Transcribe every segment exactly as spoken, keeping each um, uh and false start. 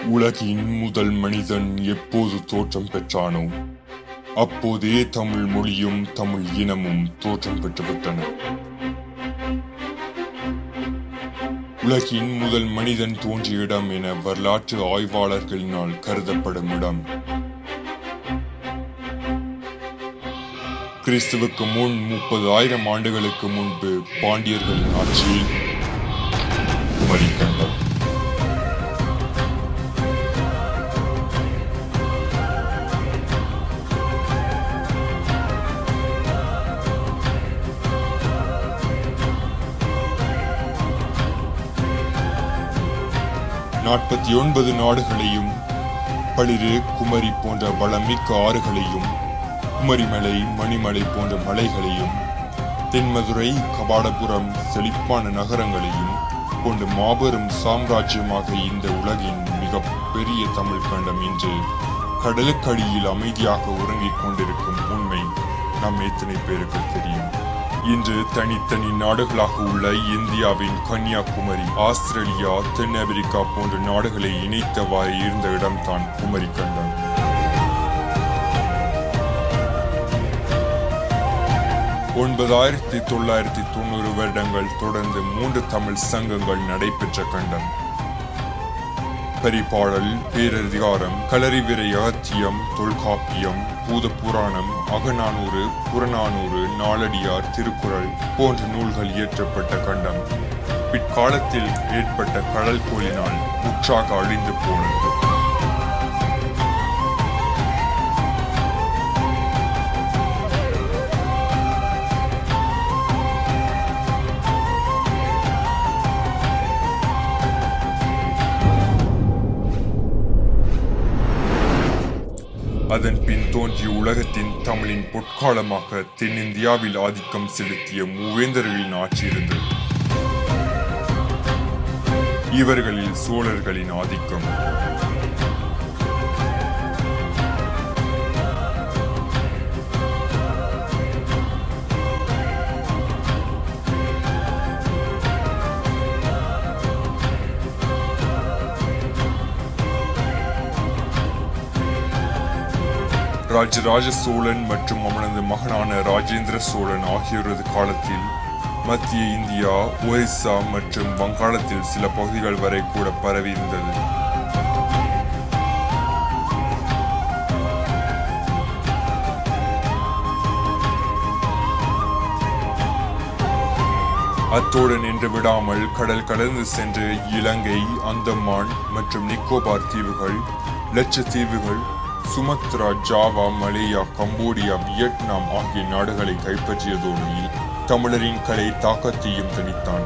உலகின் முதல் மனிதன் எப்போது தோற்றம் பெற்றானோ அப்போதே தமிழ் மொழியும் தமிழ் இனமும் தோற்றம் பெற்றுவிட்டன. உலகின் முதல் மனிதன் தோன்றிய இடம் என வரலாற்று ஆய்வாளர்களினால் கருதப்படும் இடம் கிறிஸ்துவுக்கு முன் முப்பது ஆயிரம் ஆண்டுகளுக்கு முன்பு பாண்டியர்களின் ஆட்சியில் குமரிக்கண்டம். நாற்பத்தி ஒன்பது நாடுகளையும் பளிரு குமரி போன்ற வளமிக்க ஆறுகளையும் குமரிமலை மணிமலை போன்ற மலைகளையும் தென்மதுரை கபாடபுரம் செழிப்பான நகரங்களையும் கொண்டு மாபெரும் சாம்ராஜ்யமாக இந்த உலகின் மிக பெரிய தமிழ் கண்டம் இன்று கடலுக்கடியில் அமைதியாக உறங்கிக் கொண்டிருக்கும் உண்மை நம் எத்தனை பேருக்கு தெரியும்? இன்று தனித்தனி நாடுகளாக உள்ள இந்தியாவின் கன்னியாகுமரி, ஆஸ்திரேலியா, தென் அமெரிக்கா போன்ற நாடுகளை இணைத்தவாறு இருந்த இடம்தான் குமரி கண்டம். ஒன்பதாயிரத்தி தொள்ளாயிரத்தி தொண்ணூறு வருடங்கள் தொடர்ந்து மூன்று தமிழ் சங்கங்கள் நடைபெற்ற கண்டம். பரிபாடல், பேரதிகாரம், களரிவிரை அகத்தியம், தொல்காப்பியம், பூத புராணம், அகநானூறு, புறநானூறு, நாலடியார், திருக்குறள் போன்ற நூல்கள் இயற்றப்பட்ட கண்டம் பிற்காலத்தில் ஏற்பட்ட கடல் கோளினால் முற்றாக அழிந்து போனது. அதன் பின் தோன்றிய உலகத்தின் தமிழின் பொற்காலமாக தென்னிந்தியாவில் ஆதிக்கம் செலுத்திய மூவேந்தர்களின் ஆட்சி இருந்தது. இவர்களில் சோழர்களின் ஆதிக்கம், ராஜராஜ சோழன் மற்றும் அவனது மகனான ராஜேந்திர சோழன் ஆகியோரது காலத்தில் மத்திய இந்தியா, ஒரிசா மற்றும் வங்காளத்தில் சில பகுதிகள் வரை கூட பரவி இருந்தது. அத்தோடு நின்று விடாமல் கடல் கடந்து சென்று இலங்கை, அந்தமான் மற்றும் நிக்கோபார் தீவுகள், லட்சத்தீவுகள், Sumatra, Java, Malaya, Cambodia, Vietnam ஆகிய நாடுகளை கைப்பற்றியதோடு தமிழரின் கலை தாக்கத்தையும் தனித்தான்.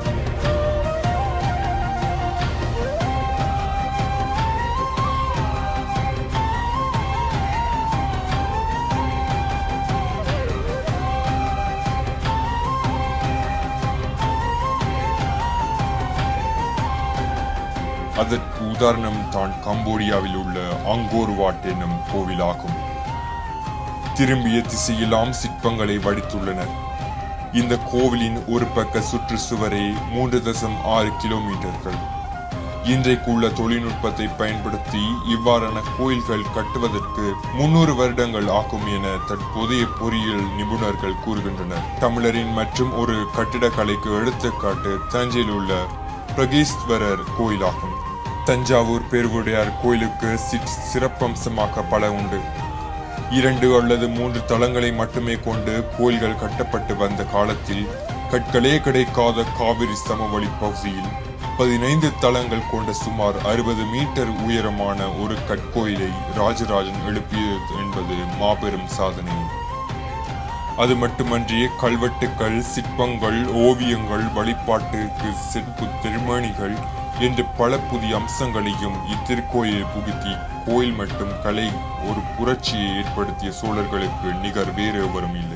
அதற்கு உதாரணம் தான் கம்போடியாவில் உள்ள அங்கோர் வாட் என்னும் கோவிலாகும். திரும்பிய திசையெல்லாம் சிற்பங்களை வடித்துள்ளனர். இந்த கோவிலின் ஒரு பக்க சுற்றுச்சுவரே மூன்று தசம் ஆறு கிலோமீட்டர்கள். இன்றைக்கு உள்ள தொழில்நுட்பத்தை பயன்படுத்தி இவ்வாறான கோயில்கள் கட்டுவதற்கு முன்னூறு வருடங்கள் ஆகும் என தற்போதைய பொறியியல் நிபுணர்கள் கூறுகின்றனர். தமிழரின் மற்றும் ஒரு கட்டிடக்கலைக்கு எடுத்துக்காட்டு தஞ்சையில் உள்ள பிரகேஸ்வரர் கோயிலாகும். தஞ்சாவூர் பெருவுடையார் கோயிலுக்கு சிறப்பம்சமாக பல உண்டு. இரண்டு அல்லது மூன்று தளங்களை மட்டுமே கொண்டு கோயில்கள் கட்டப்பட்டு வந்த காலத்தில் கற்களே கிடைக்காத காவிரி சமவெளி பகுதியில் பதினைந்து தளங்கள் கொண்ட சுமார் அறுபது மீட்டர் உயரமான ஒரு கற்கோயிலை ராஜராஜன் எழுப்பியது என்பது மாபெரும் சாதனை. அது மட்டுமன்றி கல்வெட்டுக்கள், சிற்பங்கள், ஓவியங்கள், வழிபாட்டுக்கு செப்பு திருமணிகள் என்று பல புதிய அம்சங்களையும் இத்திருக்கோயிலில் புகுத்தி கோயில் மற்றும் கலை ஒரு புரட்சியை ஏற்படுத்திய சோழர்களுக்கு நிகர் வேறு எவரும் இல்லை.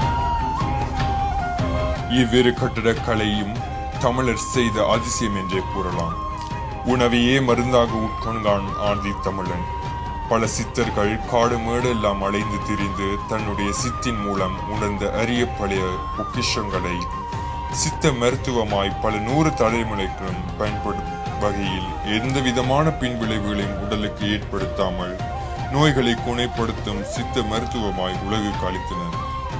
இவ்விரு கட்டடக்கலையும் தமிழர் செய்த அதிசயம் என்றே கூறலாம். உணவையே மருந்தாக உட்கொண்டான் ஆதி தமிழன். பல சித்தர்கள் காடு மேடு எல்லாம் அலைந்து திரிந்து தன்னுடைய சித்தின் மூலம் உணர்ந்த அரிய பழைய பொக்கிஷங்களை சித்த மருத்துவமாய் பல நூறு தலைமுறைகளும் பயன்படு வகையில் எந்த விதமான பின்விளைவுகளையும் உடலுக்கு ஏற்படுத்தாமல் நோய்களை குணப்படுத்தும் சித்த மருத்துவமாய் உலகுக்கு அளித்தனர்.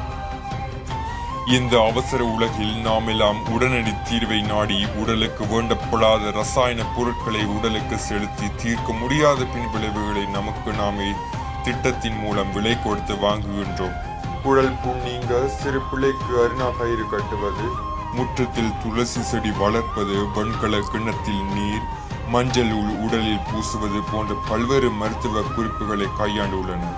இந்த அவசர உலகில் நாம் எல்லாம் உடனடி தீர்வை நாடி உடலுக்கு வேண்டப்படாத ரசாயன பொருட்களை உடலுக்கு செலுத்தி தீர்க்க முடியாத பின்விளைவுகளை நமக்கு நாமே திட்டத்தின் மூலம் விலை கொடுத்து வாங்குகின்றோம். குழல் புண் நீங்க சிறு பிள்ளைக்கு அருணா கயிறு கட்டுவது, முற்றத்தில் துளசி செடி வளர்ப்பது, வெண்கல கிண்ணத்தில் நீர், மஞ்சள் உடலில் பூசுவது போன்ற பல்வேறு மருத்துவ குறிப்புகளை கையாண்டுள்ளனர்.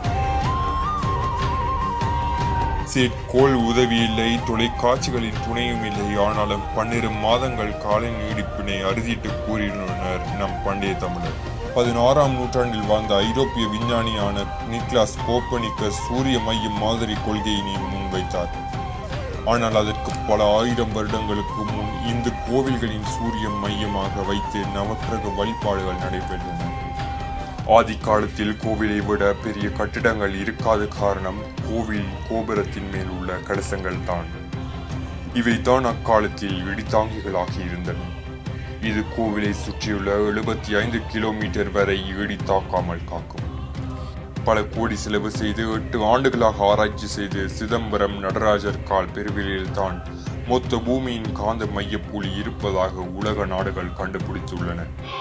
செயற்கோள் உதவி இல்லை, தொலைக்காட்சிகளின் துணையும் இல்லை. ஆனாலும் பன்னிரு மாதங்கள் கால நீடிப்பினை அறுதிட்டு கூறியுள்ளனர் நம் பண்டைய தமிழர். பதினாறாம் நூற்றாண்டில் வாழ்ந்த ஐரோப்பிய விஞ்ஞானியான நிக்லாஸ் கோப்பர்னிக்கஸ் சூரிய மையம் மாதிரி கொள்கையினை முன்வைத்தார். ஆனால் அதற்கு பல ஆயிரம் வருடங்களுக்கு முன் இந்து கோவில்களின் சூரிய மையமாக வைத்து நவக்கிரக வழிபாடுகள் நடைபெற்றன. ஆதி காலத்தில் கோவிலை விட பெரிய கட்டிடங்கள் இருக்காத காரணம் கோவில் கோபுரத்தின் மேல் உள்ள கலசங்கள் தான். இவைதான் அக்காலத்தில் இடித்தாங்கிகளாக இருந்தன. இது கோவிலை சுற்றியுள்ள எழுபத்தி ஐந்து கிலோமீட்டர் வரை இடி தாக்காமல் காக்கும். பல கோடி செலவு செய்து எட்டு ஆண்டுகளாக ஆராய்ச்சி செய்து சிதம்பரம் நடராஜர் கால் பெருவிலில் தான் மொத்த பூமியின் காந்த மையப்புள்ளி இருப்பதாக உலக நாடுகள் கண்டுபிடித்துள்ளன.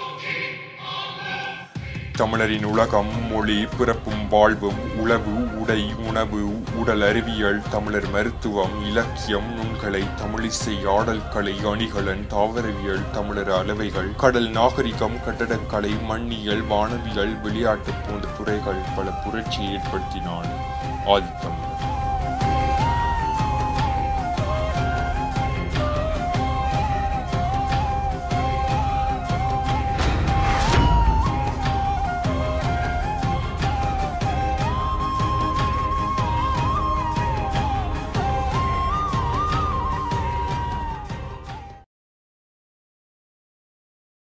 தமிழரின் உலகம், மொழி, பிறப்பும் வாழ்வும், உளவு, உடை, உணவு, உடல் அறிவியல், தமிழர் மருத்துவம், இலக்கியம், நுண்கலை, தமிழிசை, ஆடல் கலை, அணிகலன், தாவரவியல், தமிழர் அளவைகள், கடல் நாகரிகம், கட்டடக்கலை, மண்ணியல், வானவியல், விளையாட்டு போன்ற துறைகள் பல புரட்சியை ஏற்படுத்தினான் ஆதித்தமிழர்.